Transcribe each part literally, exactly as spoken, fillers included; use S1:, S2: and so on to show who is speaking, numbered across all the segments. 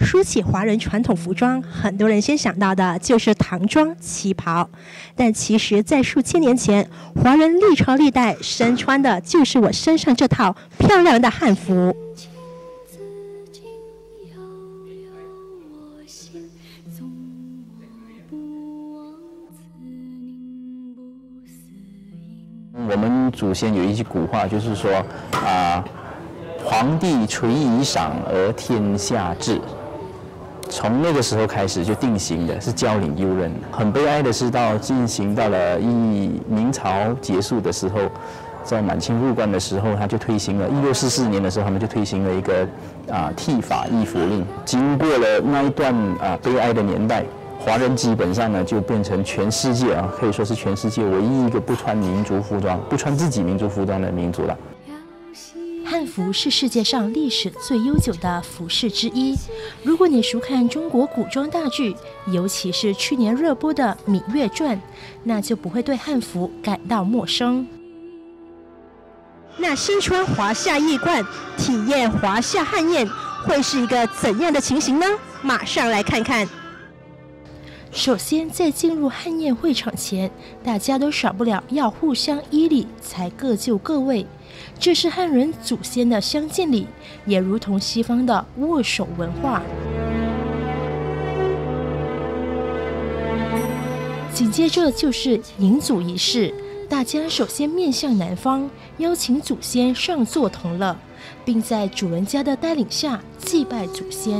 S1: 说起华人传统服装，很多人先想到的就是唐装、旗袍，但其实，在数千年前，华人历朝历代身穿的就是我身上这套漂亮的汉服。
S2: 我们祖先有一句古话，就是说啊，皇帝垂衣裳而天下治。从那个时候开始就定型的是教领右任。很悲哀的是，到进行到了一明朝结束的时候，在满清入关的时候，他就推行了。一六四四年的时候，他们就推行了一个啊剃发易服令。经过了那一段啊悲哀的年代，华人基本上呢就变成全世界啊，可以说是全世界唯一一个不穿民族服装、不穿自己民族服装的民族了。
S1: 汉服是世界上历史最悠久的服饰之一。如果你熟看中国古装大剧，尤其是去年热播的《芈月传》，那就不会对汉服感到陌生。那身穿华夏夜冠，体验华夏汉宴，会是一个怎样的情形呢？马上来看看。首先，在进入汉宴会场前，大家都少不了要互相依礼，才各就各位。这是汉人祖先的相见礼，也如同西方的握手文化。紧接着就是迎祖仪式，大家首先面向南方，邀请祖先上座同乐，并在主人家的带领下祭拜祖先。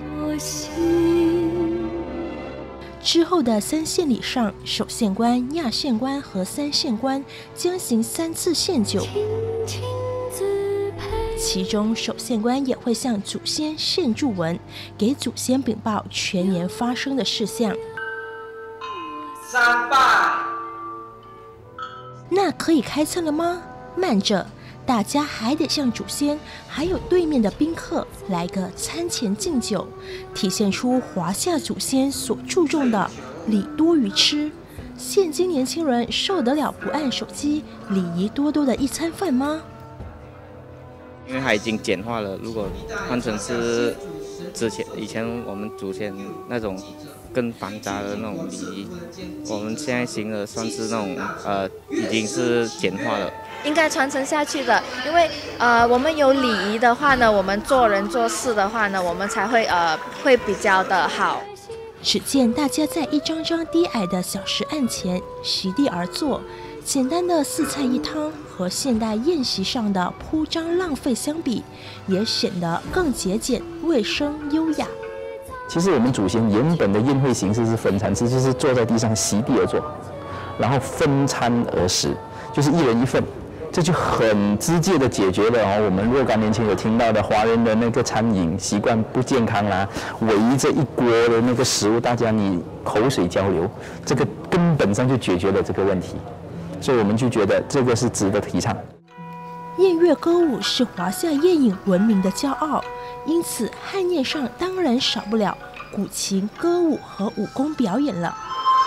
S1: 之后的三献礼上，首献官、亚献官和三献官将行三次献酒，其中首献官也会向祖先献祝文，给祖先禀报全年发生的事项。三拜，那可以开餐了吗？慢着，大家还得向祖先还有对面的宾客来个餐前敬酒，体现出华夏祖先所注重的礼多于吃。现今年轻人受得了不按手机、礼仪多多的一餐饭吗？
S3: 因为它已经简化了，如果换成是之前以前我们祖先那种更繁杂的那种礼仪，我们现在行的算是那种呃已经是简化了。
S4: 应该传承下去的，因为呃，我们有礼仪的话呢，我们做人做事的话呢，我们才会呃会比较的好。
S1: 只见大家在一张张低矮的小石案前席地而坐，简单的四菜一汤和现代宴席上的铺张浪费相比，也显得更节俭、卫生、优雅。
S2: 其实我们祖先原本的宴会形式是分餐制，就是坐在地上席地而坐，然后分餐而食，就是一人一份。这就很直接的解决了哦，我们若干年前有听到的华人的那个餐饮习惯不健康啦，围着一锅的那个食物，大家你口水交流，这个根本上就解决了这个问题，所以我们就觉得这个是值得提倡。
S1: 宴乐歌舞是华夏宴饮文明的骄傲，因此汉宴上当然少不了古琴、歌舞和武功表演了。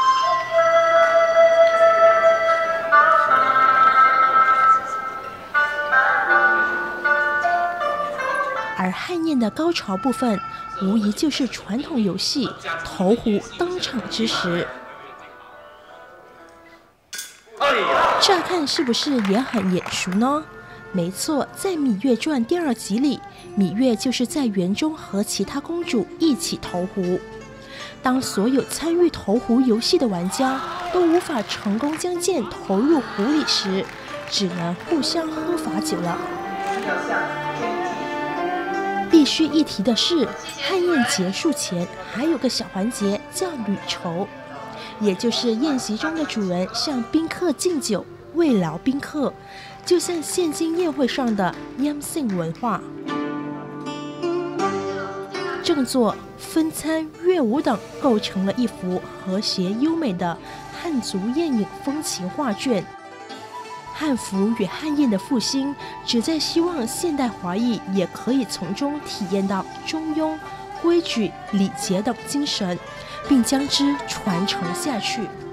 S1: 而汉宴的高潮部分，无疑就是传统游戏投壶登场之时。乍看是不是也很眼熟呢？没错，在《芈月传》第二集里，芈月就是在园中和其他公主一起投壶。当所有参与投壶游戏的玩家都无法成功将剑投入壶里时，只能互相喝罚酒了。必须一提的是，汉宴结束前还有个小环节叫旅酬，也就是宴席中的主人向宾客敬酒，慰劳宾客，就像现今宴会上的央信文化。正座、分餐、乐舞等构成了一幅和谐优美的汉族宴饮风情画卷。汉服与汉宴的复兴，旨在希望现代华裔也可以从中体验到中庸、规矩、礼节等精神，并将之传承下去。